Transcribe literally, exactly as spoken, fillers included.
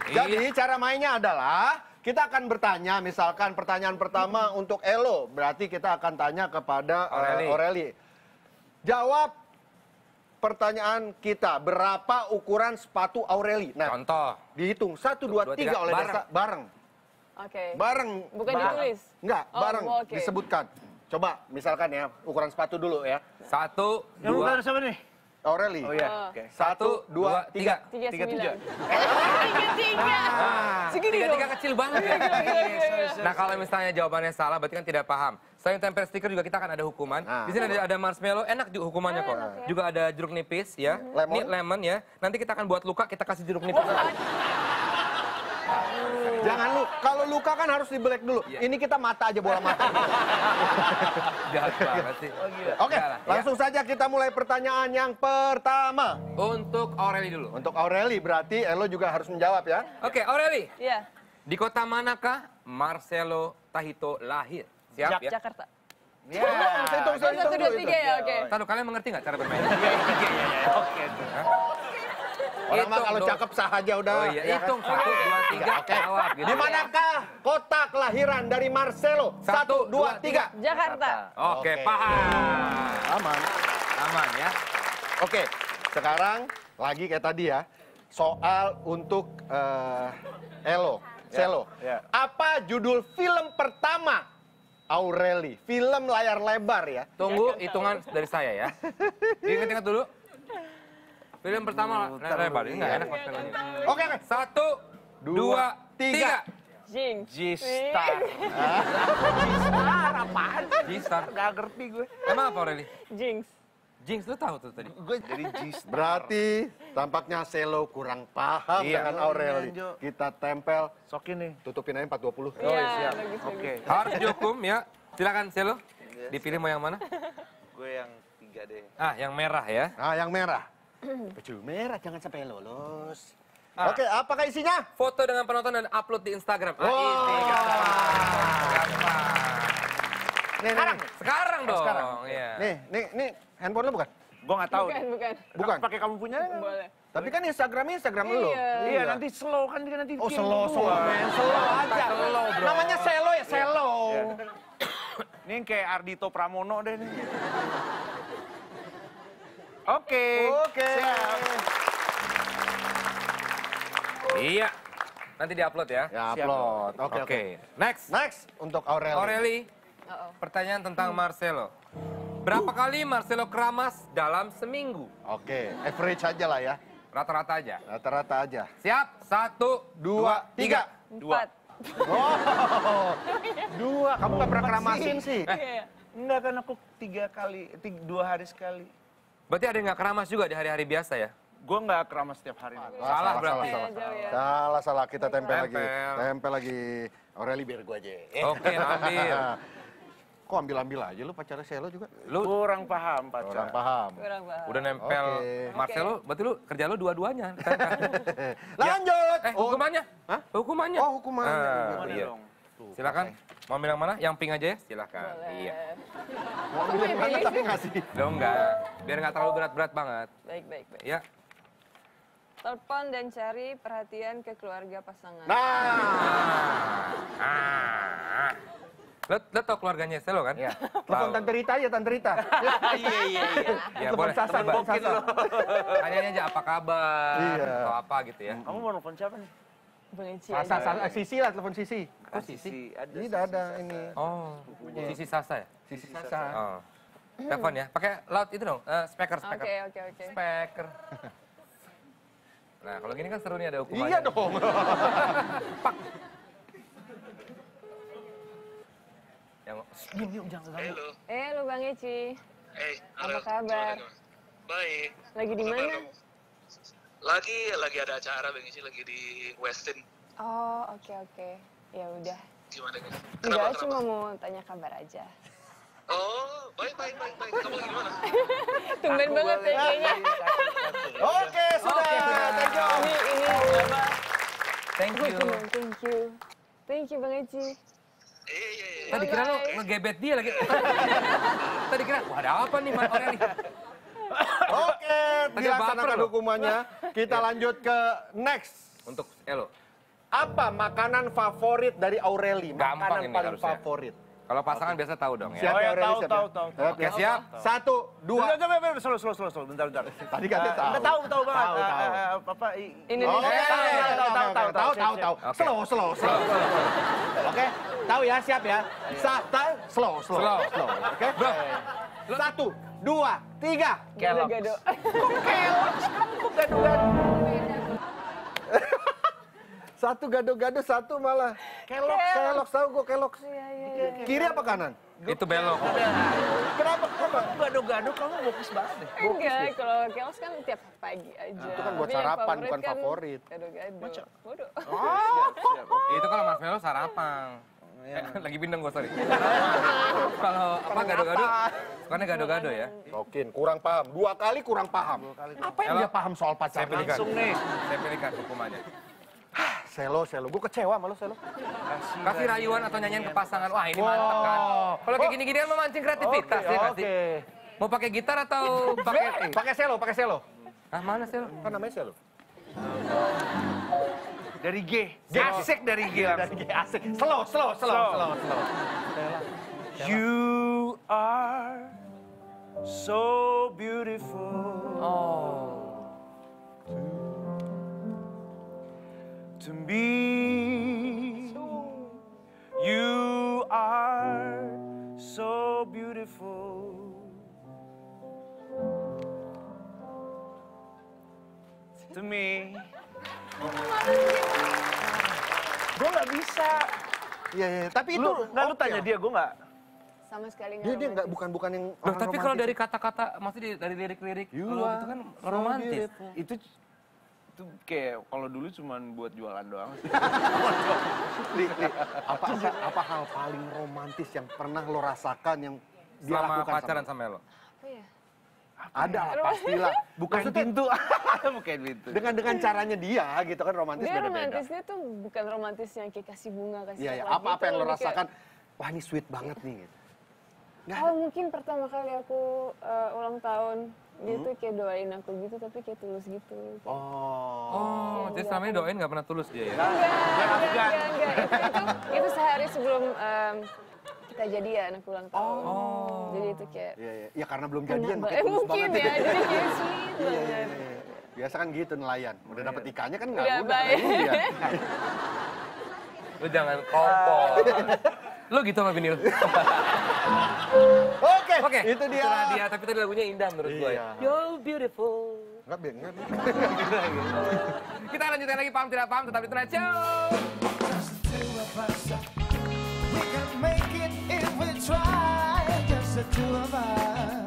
Jadi cara mainnya adalah kita akan bertanya, misalkan pertanyaan pertama untuk Elo, berarti kita akan tanya kepada Aureli. uh, Aureli. Jawab pertanyaan kita, berapa ukuran sepatu Aureli? Nah, Contoh. dihitung satu, dua, Dua, tiga tiga, oleh bareng. Desa, bareng. Oke. Bareng. Bukan bareng. ditulis? Enggak, Oh, bareng oke. disebutkan. Coba misalkan ya, ukuran sepatu dulu ya. Satu, Yang dua, bukan siapa nih? Aureli. Oh iya, Oh. oke. Satu, dua, tiga. Tiga Tiga, sembilan. tiga. Tiga tiga. Segini tiga, dong. tiga kecil banget ya. Nah kalau misalnya jawabannya salah, berarti kan tidak paham. Selain tempel stiker juga kita akan ada hukuman. Nah. Di sini ada, ada marshmallow, enak juga hukumannya kok. enak ya. Juga ada jeruk nipis ya. Lemon. Ini lemon ya. Nanti kita akan buat luka, kita kasih jeruk nipis. Jangan lu, kalau luka kan harus dibelek dulu. Iya. Ini kita mata aja, bola mata. Jahat banget sih. Oke, Udah lah, ya. langsung saja kita mulai pertanyaan yang pertama. Untuk Aureli dulu. Untuk Aureli berarti Elo juga harus menjawab ya. Oke, Aureli. Iya. Di kota manakah Marcelo Tahito lahir? Siap Jak- ya? Jakarta. Ya. Saya hitung, saya Satu, hitung dua, dulu tiga itu. ya, oke. Tahu kalian mengerti nggak cara bermain? Iya, iya, iya, iya. Oke. Hah? Orang mah Hitung kalau dong. cakep sah aja udah. Oh iya, ya kan? hitung satu, dua, tiga, Oke. jawab. Gitu. Di manakah kota kelahiran dari Marcelo? Satu, Satu, dua, dua, tiga. Jakarta. Oke, Oke. paham. Aman. Aman ya. Oke, sekarang lagi kayak tadi ya. Soal untuk eh, Elo, Selo. ya. Apa judul film pertama Aureli? Film layar lebar ya. Tunggu hitungan dari saya ya. Ingat-ingat dulu. Film pertama Bentar lebar, dulu, ini nggak iya. enak marshmallow-nya. Oke, oke. Satu, dua, tiga. Jing. G-Star. G-Star apaan? G-Star. Gak ngerti gue. Emang apa Aureli? Jinx. Jinx, lu tahu tuh tadi? Gue jadi G-Star. Berarti tampaknya Selo kurang paham Iya. dengan Aureli. Iya, Jo. Kita tempel, Sokin nih. tutupin aja empat dua puluh. Oh, Iya, siap. bagus, bagus. Oke. Harus dihukum ya. Silakan Selo. Dipilih mau yang mana? Gue yang tiga deh. Ah, yang merah ya. Nah, yang merah. Baju merah, jangan sampai lolos. Ah. Oke, apakah isinya? Foto dengan penonton dan upload di Instagram. Ah, Wow. ini gampang. Gampang. Nih, Sekarang, nih, sekarang dong. sekarang. Iya. nih, nih, nih, handphone lo bukan? Gue gak tahu. Bukan, bukan. Bukan. Pakai kamu punya? Boleh. Tapi kan Instagramnya Instagram lo. Iya. Iya, nanti slow kan dia nanti. Oh, bikin slow, gua. slow, men. Slow aja. Slow, bro. Namanya Selo ya, Selo. Iya. Ini yang kayak Ardito Pramono deh nih. Oke. Oke. Siap. Iya. Nanti diupload ya. Ya, upload. Oke, Oke. oke. Next. Next, untuk Aureli. Aureli, Uh-oh. pertanyaan tentang Marcelo. Berapa kali Marcelo keramas dalam seminggu? Oke, average aja lah ya. Rata-rata aja. Rata-rata aja. Siap? Satu, Dua, tiga. Empat. Oh, dua. Kamu gak pernah keramasin sih. Iya. Enggak kan aku tiga kali, tiga, dua hari sekali. Berarti ada yang nggak keramas juga di hari-hari biasa ya? Gue nggak keramas setiap hari. Salah berarti. Salah, Iya, jauh ya. salah, salah. Kita tempel, lagi. Tempel. Tempel lagi. Aureli biar gue aja. Eh. Oke, ambil. Kok ambil-ambil aja lu pacarnya Selo juga? Lu Kurang paham pacar. Orang paham. Kurang paham. udah nempel Oke. Marcelo, berarti lu kerja lu dua-duanya. Lanjut. Eh, hukumannya? Hah? Hukumannya. Oh, hukumannya. Ah, Gimana iya. dong? Tuh, Silakan. Mau ambil yang mana? Yang pink aja ya? Silakan. Boleh. Iya. Mau ambil yang mana tapi ngasih. Lo enggak. Biar nggak terlalu berat-berat banget. Baik, baik, baik. Ya. Telepon dan cari perhatian ke keluarga pasangan. Nah. Ah. Lo, lo tau keluarganya Selo kan? Iya. Telepon Tante Rita aja, Tante Rita. Iya, iya, iya. Ya Telepon boleh. Sasan, Coba. Sasan. Tanyanya aja apa kabar Iya. atau apa gitu ya. Kamu mau nelfon siapa nih? Bang Eci Sasa, aja. Sasa, Sisi lah, telepon Sisi. Oh, Sisi. Ada. Ini udah ada ini. Oh, Sisi Sasa ya? Sisi Sasa. Oh. Telepon ya. Pakai loud itu dong, eh, speaker, speaker. Oke, oke, oke. Speaker. Nah, kalau gini kan seru nih ada hukumannya. Iya dong. Yang diam diam jangan ganggu. Halo. Eh, lu Bang Eci. Eh, Apa kabar? Baik. Lagi di Apa mana? kabar kamu? Lagi lagi ada acara Bang Isi lagi di Westin. Oh, oke, oke. Ya udah. Gimana nih? Enggak, cuma mau tanya kabar aja. Oh, baik baik baik baik. Kamu lagi gimana? Tumben banget ya kayaknya. Oke, sudah. Oke, sudah. Thank you. Ini, ini apa? Thank you. Hukuman, thank you. Thank you, Bang Eci. Iya iya iya. Tadi kira lo ngegebet dia lagi. Tadi kira, wah ada apa nih Mas Aureli? Oke, Agak dilaksanakan baper loh. hukumannya. Kita lanjut ke next. Untuk Elo. Apa makanan favorit dari Aureli? Gampang Makanan ini paling harusnya. favorit. Kalau pasangan biasa tahu dong ya. Siap Oh, ya ya, Aureli, tahu, siap tahu, ya? tahu, Siap Oke, ya? siap. Satu, dua. Bentar, bentar, bentar, slow, slow, slow, slow, bentar, bentar. Tadi katanya tahu. Nggak tahu, tahu banget. Tahu, Eh, tahu. eh, eh, Apa, i- Indonesia. Oke, tahu, tahu, tahu, tahu, tahu, tahu, tahu, tahu, siap, tahu. Oke. Slow, slow, slow. Oke, tahu ya, siap ya. Satu, slow, slow, Slow. slow. Oke. Satu, dua, tiga. Gado-gado. Satu gado-gado, satu malah. Kelok, kelok, tahu gue kelok. Iya, iya, iya. Kiri apa kanan? Itu belok. Kenapa? Kenapa? Gado-gado kamu bagus banget deh. Enggak, kalau keos kan tiap pagi aja. Itu kan buat Tapi yang sarapan, bukan kan favorit. Gado-gado. Bodoh. Itu kalau marshmallow sarapan. Eh, lagi bindeng gue, sorry. Kalau apa gado-gado, sukanya gado-gado ya. Tokin, kurang paham. Dua kali kurang paham. Apa yang Kalau- dia paham soal Saya pacaran? pilihkan. Langsung nih. Saya pilihkan hukumannya. Selo, selo. Gue kecewa sama lo, selo. Kasih rayuan atau nyanyian ke pasangan. Wah, ini mantap kan. Kalau kayak gini-gini kan memancing kreativitas ya nggak sih? Oke. Mau pakai gitar atau pakai Pakai selo, pakai selo. Ah, mana sih lo? Kan namanya selo. Dari G. Asik dari G langsung. Dari asik. Slow, slow, slow, Slow. slow, slow. You are so beautiful Oh. to me. You are so beautiful. To me. Gue nggak bisa. Iya, iya. Tapi itu Lu, nggak lu oke. tanya dia, gue nggak. Sama sekali Dia dia nggak nggak bukan bukan yang Loh, orang tapi kalau romantis. dari kata-kata, maksudnya dari lirik-lirik, You kalau are gitu kan so romantis. beautiful. Itu itu kayak kalau dulu cuman buat jualan doang sih. Li, Li, apa, apa apa hal paling romantis yang pernah lo rasakan yang dia Selama lakukan pacaran sama sama lo. Apa ya? lo? Ada lah, pastilah. Bukan Maksudnya pintu. Bukan pintu. dengan dengan caranya dia gitu kan romantis Dia beda-beda. romantisnya tuh bukan romantis yang kayak kasih bunga, kasih Iya, ya. coklat Apa-apa gitu, yang lo lebih kayak- rasakan, wah ini sweet banget nih. Gitu. Nggak Oh mungkin pertama kali aku eh, ulang tahun, dia Hmm? tuh kayak doain aku gitu, tapi kayak tulus gitu. Oh. Oh, jadi selama ini doain nggak pernah tulus dia ya? Enggak, enggak, enggak, enggak. Itu, itu, itu sehari sebelum em, kita jadian, aku ulang tahun. Oh. Jadi itu kayak, Iya, iya. Ya karena belum kena jadian, ba- makanya eh, tulus mungkin banget. ya, jadi kayak sweet Iya, iya, banget. iya. Biasa kan gitu nelayan. Udah dapet ikannya kan nggak Udah, udah. bye. Iya. Lu jangan kompor. Lu gitu sama bini lu. Oke, Oke, itu dia. Itulah dia, tapi tadi lagunya indah menurut gue. Iya. You're beautiful. Enggak, Bang. Enggak, Bang. Kita lanjutin lagi, paham tidak paham, tetap di Tonight Show. We can make it if we try, just the two of us.